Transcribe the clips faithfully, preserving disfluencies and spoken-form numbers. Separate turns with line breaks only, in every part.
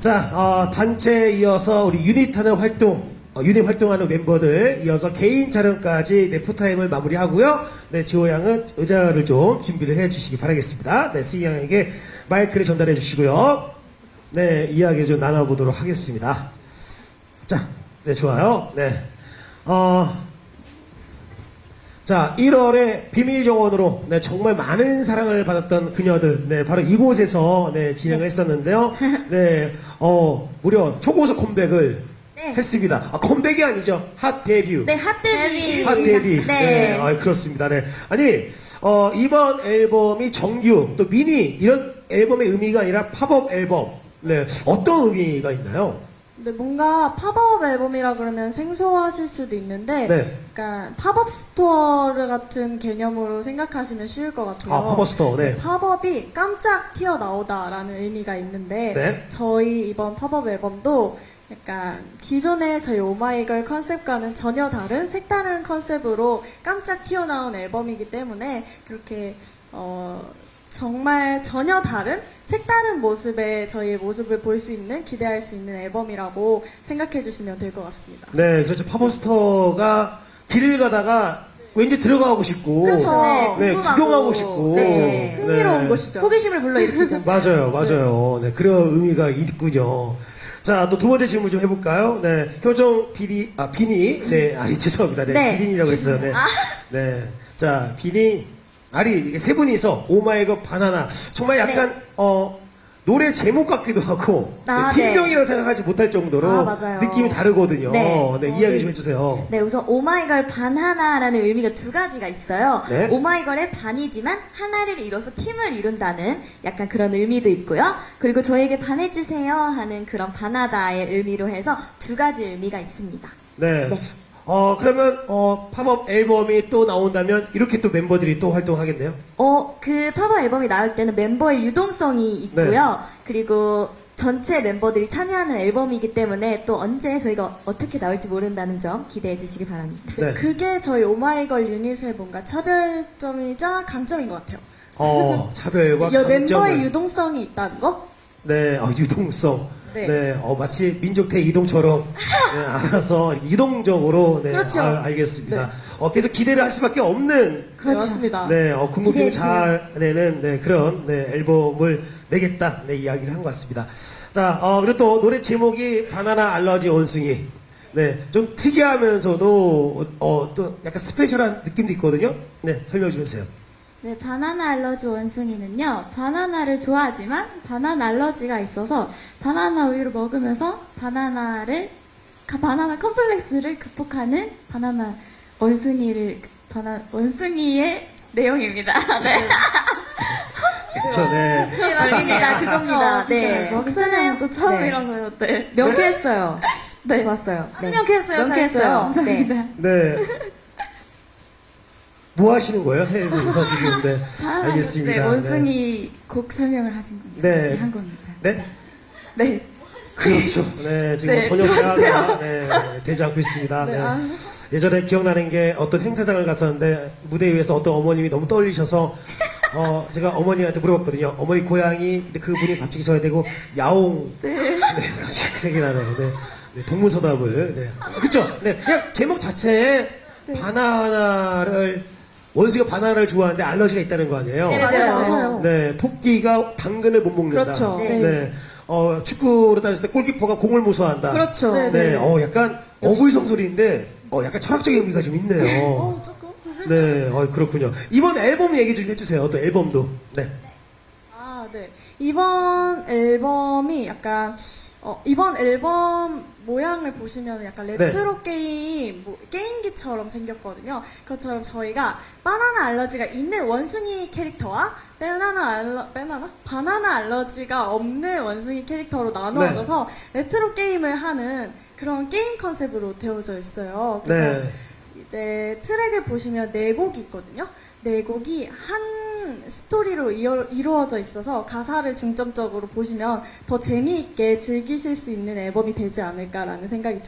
자, 어, 단체에 이어서 우리 유닛하는 활동, 어, 유닛 활동하는 멤버들 이어서 개인 촬영까지 네, 포타임을 마무리하고요. 네, 지호 양은 의자를 좀 준비를 해 주시기 바라겠습니다. 네, 승희 양에게 마이크를 전달해 주시고요. 네, 이야기 좀 나눠보도록 하겠습니다. 자, 네, 좋아요. 네. 어, 자, 일월에 비밀정원으로 네, 정말 많은 사랑을 받았던 그녀들, 네, 바로 이곳에서 네, 진행을 했었는데요. 네, 어, 무려 초고속 컴백을
네.
했습니다. 아, 컴백이 아니죠. 핫 데뷔.
네, 핫 데뷔.
핫 데뷔.
네.
네, 아, 그렇습니다. 네. 아니, 어, 이번 앨범이 정규, 또 미니, 이런 앨범의 의미가 아니라 팝업 앨범. 네, 어떤 의미가 있나요?
네, 뭔가 팝업 앨범이라 그러면 생소하실 수도 있는데,
네.
약간 팝업 스토어 같은 개념으로 생각하시면 쉬울 것 같아요.
아, 팝업 스토어, 네.
팝업이 깜짝 튀어나오다라는 의미가 있는데,
네.
저희 이번 팝업 앨범도 약간 기존의 저희 오마이걸 컨셉과는 전혀 다른 색다른 컨셉으로 깜짝 튀어나온 앨범이기 때문에 그렇게 어, 정말 전혀 다른 색다른 모습의 저희의 모습을 볼 수 있는 기대할 수 있는 앨범이라고 생각해 주시면 될 것 같습니다.
네, 그렇죠. 팝업스토어가 길을 가다가 왠지 들어가고 싶고,
그렇죠.
네,
궁금하고.
구경하고 싶고,
네.
흥미로운
네.
곳이죠.
호기심을 불러일으키죠.
맞아요, 맞아요. 네, 그런 의미가 있군요. 자, 또 두 번째 질문 좀 해볼까요? 네, 효정 비니, 아, 비니, 네, 아니, 죄송합니다. 네,
네.
비린이라고 했어요. 네.
아.
네. 자, 비니, 아리, 이렇게 세 분이서 오마이걸 바나나. 정말 약간,
네.
어, 노래 제목 같기도 하고,
아,
네, 팀명이라고 생각하지 못할 정도로
아, 맞아요.
느낌이 다르거든요.
네.
네, 이야기 좀 해주세요.
네, 우선 오마이걸 바나나라는 의미가 두 가지가 있어요.
네.
오마이걸의 반이지만 하나를 이뤄서 팀을 이룬다는 약간 그런 의미도 있고요. 그리고 저에게 반해주세요 하는 그런 바나다의 의미로 해서 두 가지 의미가 있습니다.
네.
네.
어, 그러면, 어, 팝업 앨범이 또 나온다면, 이렇게 또 멤버들이 또 활동하겠네요?
어, 그 팝업 앨범이 나올 때는 멤버의 유동성이 있고요. 그리고 전체 멤버들이 참여하는 앨범이기 때문에 또 언제 저희가 어떻게 나올지 모른다는 점 기대해 주시기 바랍니다.
네.
그게 저희 오마이걸 유닛의 뭔가 차별점이자 강점인 것 같아요.
어, 차별과
여-
강점을.
멤버의 유동성이 있다는 거?
네, 어, 유동성. 네.
네.
어, 마치 민족대 이동처럼, 네, 알아서 유동적으로, 네,
그렇죠.
아, 알겠습니다.
네.
어, 계속 기대를 할 수밖에 없는,
그렇습니다.
네, 어, 궁금증을
기대해주세요.
잘 내는, 네, 그런, 네, 앨범을 내겠다, 네, 이야기를 한 것 같습니다. 자, 어, 그리고 또 노래 제목이 바나나 알러지 원숭이. 네, 좀 특이하면서도, 어, 또 약간 스페셜한 느낌도 있거든요. 네, 설명 좀 해주세요.
네, 바나나 알러지 원숭이는요, 바나나를 좋아하지만 바나나 알러지가 있어서 바나나 우유를 먹으면서 바나나를, 가- 바나나 컴플렉스를 극복하는 바나나 원숭이를, 바나, 원숭이의 내용입니다. 네.
그쵸, 네.
네, 맞습니다. 그겁니다.
어,
네.
진짜 목소리는 또 처음이라서요. 네.
명쾌했어요.
네.
좋았어요. 네.
명쾌했어요,
명쾌했어요. 네.
감사합니다.
네. 뭐 하시는 거예요? 세 분이서 지금, 네.
아,
알겠습니다.
네, 원숭이 곡 설명을 하신 겁니다.
네.
네, 한 겁니다.
네?
네.
그렇죠. 네, 지금
네,
전혀 대화가 네, 되지 않고 있습니다.
네,
네.
아.
예전에 기억나는 게 어떤 행사장을 갔었는데 무대 위에서 어떤 어머님이 너무 떨리셔서 어, 제가 어머니한테 물어봤거든요. 어머니 고향이, 근데 그분이 갑자기 저야 되고 야옹. 네. 네, 갑자기 생각나네요. 네. 네, 동문서답을. 네. 아, 그쵸? 네. 그냥 제목 자체에 바나나를, 원숭이가 바나나를 좋아하는데 알러지가 있다는 거 아니에요?
네, 맞아요.
맞아요.
네, 토끼가 당근을 못 먹는다.
그렇죠.
네.
네.
어, 축구로 따졌을 때 골키퍼가 공을 무서워한다.
그렇죠.
네,
네.
어, 약간 어불성설인데, 어, 약간 철학적인 의미가 좀 있네요.
어, 조금.
네, 어, 그렇군요. 이번 앨범 얘기 좀 해주세요. 또 앨범도. 네.
아, 네. 이번 앨범이 약간, 어, 이번 앨범 모양을 보시면 약간 레트로 게임, 뭐, 게임기처럼 생겼거든요. 그것처럼 저희가 바나나 알러지가 있는 원숭이 캐릭터와 바나나 알러, 바나나? 바나나 알러지가 없는 원숭이 캐릭터로 나누어져서 레트로 게임을 하는 그런 게임 컨셉으로 되어져 있어요. 그래서
네.
이제 트랙을 보시면 네 곡이 있거든요. 네 곡이 한 스토리로 이어, 이루어져 있어서 가사를 중점적으로 보시면 더 재미있게 즐기실 수 있는 앨범이 되지 않을까라는 생각이 들어요.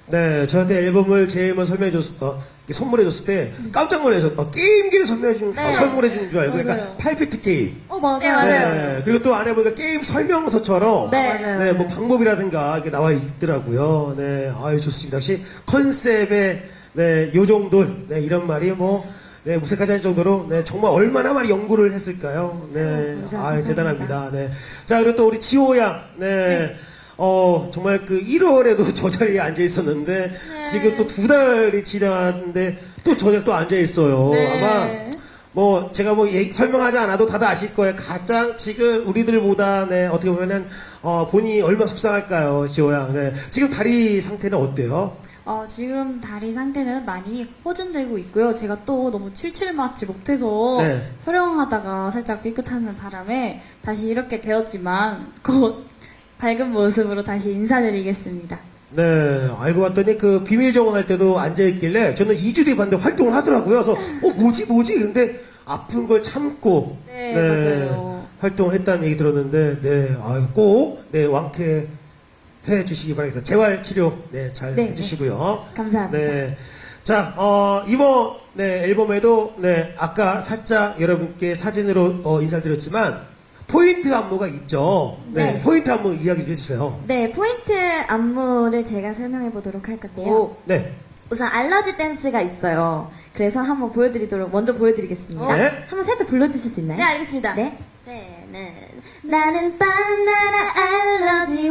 네, 저한테 앨범을 제일만 설명해줬, 어, 선물해줬을 때 깜짝 놀라서 어, 게임기를 선물해준,
네.
어, 설물해준 줄 알고,
맞아요.
그러니까 팔피트 게임.
어, 맞아요.
네, 맞아요.
네, 그리고 또 안에 보니까 게임 설명서처럼
네.
네, 뭐 방법이라든가 이렇게 나와 있더라고요. 네, 아유 좋습니다. 역시 컨셉에 네, 요 정도, 네, 이런 말이 뭐 네, 무색하지 않을 정도로 네, 정말 얼마나 많이 연구를 했을까요? 네,
감사-
아유
감사합니다.
대단합니다. 네, 자 그리고 또 우리 지호 양, 네. 어, 정말 그 일월에도 저 자리에 앉아 있었는데, 지금 또 두 달이 지났는데, 또 저 자리에 또 앉아 있어요.
네.
아마, 뭐, 제가 뭐 얘기- 설명하지 않아도 다들 아실 거예요. 가장 지금 우리들보다, 네, 어떻게 보면은, 어, 본인이 얼마나 속상할까요, 지호양. 네. 지금 다리 상태는 어때요?
어, 지금 다리 상태는 많이 호전되고 있고요. 제가 또 너무 칠칠 맞지 못해서
네.
촬영하다가 살짝 삐끗하는 바람에 다시 이렇게 되었지만 곧 밝은 모습으로 다시 인사드리겠습니다.
네, 알고 봤더니 그 비밀 정원할 때도 앉아있길래 저는 이 주 뒤에 봤는데 활동을 하더라고요. 그래서, 어, 뭐지, 뭐지? 근데 아픈 걸 참고,
네, 맞아요.
활동을 했다는 얘기 들었는데, 네, 아유, 꼭, 네, 완쾌해 주시기 바라겠습니다. 재활 치료, 네, 잘
네,
해주시고요.
감사합니다.
네. 자, 어, 이번, 네, 앨범에도, 네, 아까 살짝 여러분께 사진으로 어, 인사를 드렸지만, 포인트 안무가 있죠. 네,
네.
포인트 안무 이야기 좀 해주세요.
네, 포인트 안무를 제가 설명해 보도록 할 건데요.
오.
네.
우선 알러지 댄스가 있어요. 그래서 한번 보여드리도록 먼저 보여드리겠습니다.
네.
한번 살짝 불러주실 수 있나요?
네, 알겠습니다.
네.
네. 나는 바나나 알러지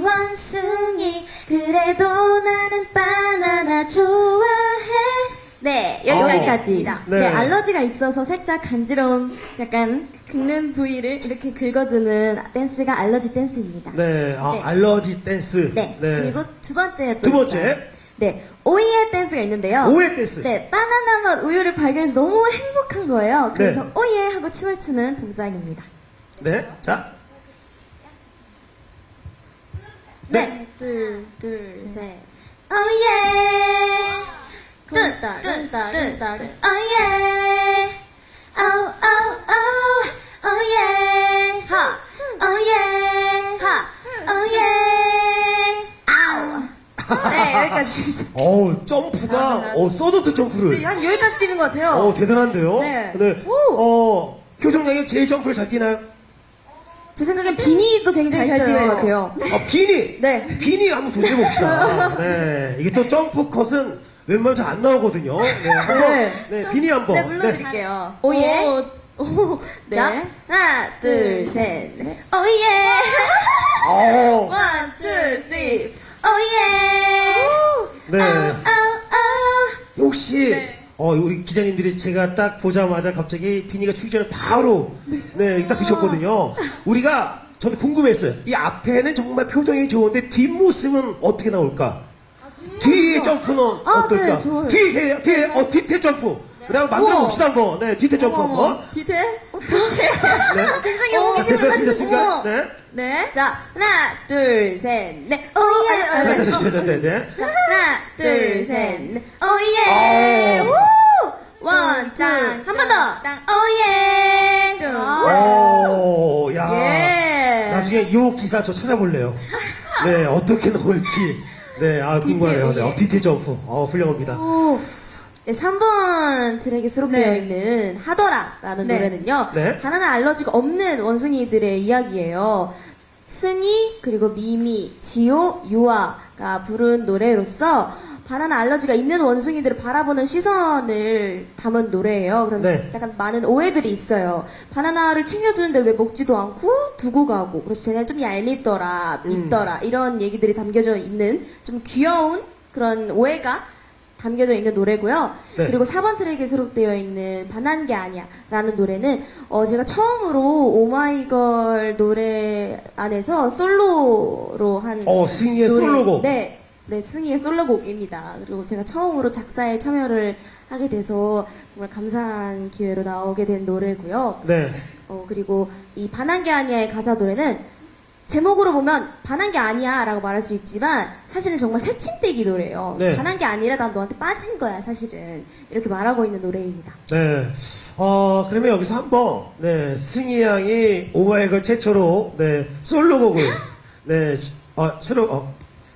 원숭이 그래도 나는 바나나 좋아해.
네, 여기까지.
어.
네.
네.
알러지가 있어서 살짝 간지러운 약간 긁는 부위를 이렇게 긁어주는 댄스가 알러지 댄스입니다.
네, 아,
네.
알러지 댄스.
네. 그리고 두 번째 또
두 번째.
있어요. 네. 오예 댄스가 있는데요.
오예 댄스.
네. 바나나 맛 우유를 발견해서 너무 행복한 거예요. 그래서
네.
오예 하고 춤을 추는 동작입니다.
네, 자.
네. 둘, 둘, 셋.
오예!
끈딱, 끈딱, 끈딱.
오예! 오, 오, 오, 오예! 하! 오예! 하! 오예! 아우! 네, 여기까지입니다.
어우, 점프가, 어, 서도트 점프를.
네, 한 여기까지 뛰는 것 같아요.
어, 대단한데요?
네.
오. 어, 효정양이 제일 점프를 잘 뛰나요?
제 생각엔 비니도 굉장히 잘 뛰는 것 같아요.
아, 비니!
네.
비니 한번 도전해봅시다. 네. 이게 또 점프 컷은 웬만하면 잘 안 나오거든요. 네. 한번, 네.
네.
비니 한 번.
네, 물러드릴게요. 오예! 오, 네. 자, 하나, 둘, 셋, 넷. 오예!
어,
원, 투, 쓰리. 오예!
네.
오, 오,
혹시,
네.
어, 우리 기자님들이 제가 딱 보자마자 갑자기 비니가 출기 전에 바로, 네, 딱 드셨거든요. 우리가, 저는 궁금했어요. 이 앞에는 정말 표정이 좋은데 뒷모습은 어떻게 나올까? 뒤에 점프는 어떨까?
네, 좋아요.
뒤에, 뒤에, 어, 뒤태 점프. 그냥 만들어 봅시다, 한번. 네, 뒤태 점프
어머,
한번.
디테일? 어떡해.
네.
굉장히
자,
호기심을
됐어요,
가지고
됐습니까?
있어요.
네.
네. 자, 하나, 둘, 셋, 넷. 오예!
자, 자, 자, 자, 네, 네.
자, 하나, 둘, 셋, 넷. 오예!
오.
우! 원, 짱. 한 번 더. 오예! 뚱.
오, 야.
예.
나중에 이 기사 저 찾아볼래요. 네, 어떻게 나올지. 네, 아, 궁금해요. 네,
오예.
어, 디테일 점프. 어, 훌륭합니다.
네, 삼 번 트랙에 수록되어
네.
있는 하더라라는
네.
노래는요.
네.
바나나 알러지가 없는 원숭이들의 이야기예요. 승희, 그리고 미미, 지호, 유아가 부른 노래로서 바나나 알러지가 있는 원숭이들을 바라보는 시선을 담은 노래예요. 그래서
네.
약간 많은 오해들이 있어요. 바나나를 챙겨주는데 왜 먹지도 않고 두고 가고, 그래서 쟤는 좀 얄밉더라, 밉더라, 이런 얘기들이 담겨져 있는 좀 귀여운 그런 오해가 담겨져 있는 노래고요.
네.
그리고 사 번 트랙에 수록되어 있는 반한 게 아니야 라는 노래는 어, 제가 처음으로 오마이걸 노래 안에서 솔로로 한
어, 승희의
노래-
솔로곡.
네, 네, 승희의 솔로곡입니다. 그리고 제가 처음으로 작사에 참여를 하게 돼서 정말 감사한 기회로 나오게 된 노래고요.
네.
어, 그리고 이 반한 게 아니야의 가사 노래는 제목으로 보면 반한 게 아니야 라고 말할 수 있지만 사실은 정말 새침대기 노래예요.
네.
반한 게 아니라 난 너한테 빠진 거야 사실은. 이렇게 말하고 있는 노래입니다.
네. 어, 그러면 여기서 한번, 네, 승희 양이 오마이걸 최초로, 네, 솔로곡을, 네, 주- 어, 새로, 어,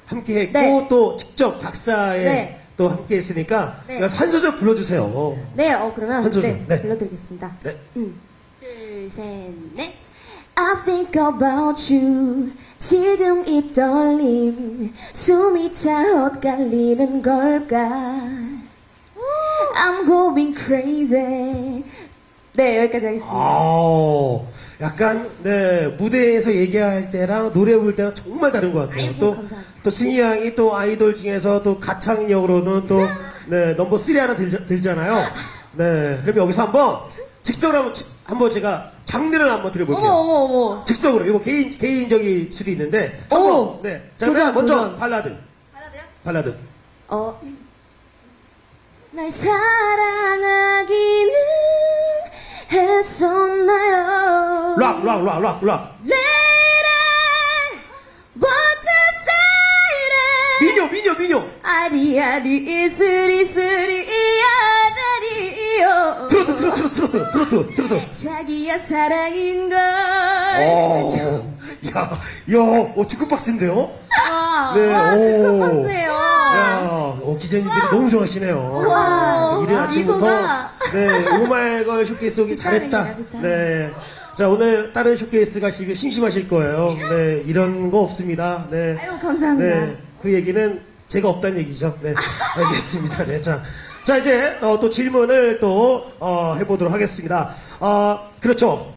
함께 했고,
네.
또 직접 작사에
네.
또 함께 했으니까,
네.
한 소절 불러주세요.
네, 어, 그러면
한 소절.
네,
네.
불러드리겠습니다.
네.
둘, 셋, 넷. I think about you. 지금 이 떨림. 숨이 차 엇갈리는 걸까? I'm going crazy.
네, 여기까지 하겠습니다.
아, 약간, 네, 무대에서 얘기할 때랑 노래 부를 때랑 정말 다른 것 같아요.
아이고,
또,
감사합니다.
또 승희 양이 또 아이돌 중에서 또 가창력으로는 또, 네, 넘버 쓰리 하나 들, 들잖아요. 네, 그럼 여기서 한번, 즉석으로 한번, 치- 한번 제가 장르를 한번 드려볼게요.
어머, 어머, 어머.
즉석으로, 이거 개인, 개인적일 수도 있는데,
오!
한번, 네. 자,
도전,
그럼 먼저
도전.
발라드.
발라드요?
발라드.
어,
날 사랑하기는 했었나요?
락, 락, 락, 락, 락.
Lady, what you say?
미녀, 미녀, 미녀.
아리아리 이슬이 이슬이 이아라리요.
트로트, 트로트, 트로트, 트로트, 트로트.
자기야 사랑인걸.
어, 야, 야, 어, 주크박스인데요?
와,
네,
와,
오.
축하하세요.
야, 어, 기자님께서 너무 좋아하시네요.
와,
네, 이른 아침부터,
미소가.
네, 오마이걸 쇼케이스 오기 잘했다.
비타민이다, 비타민.
네. 자, 오늘 다른 쇼케이스 가시기 심심하실 거예요. 네, 이런 거 없습니다. 네.
아유, 감사합니다.
네, 그 얘기는 제가 없다는 얘기죠. 네, 알겠습니다. 네, 자. 자, 이제, 어, 또 질문을 또, 어, 해보도록 하겠습니다. 어, 그렇죠.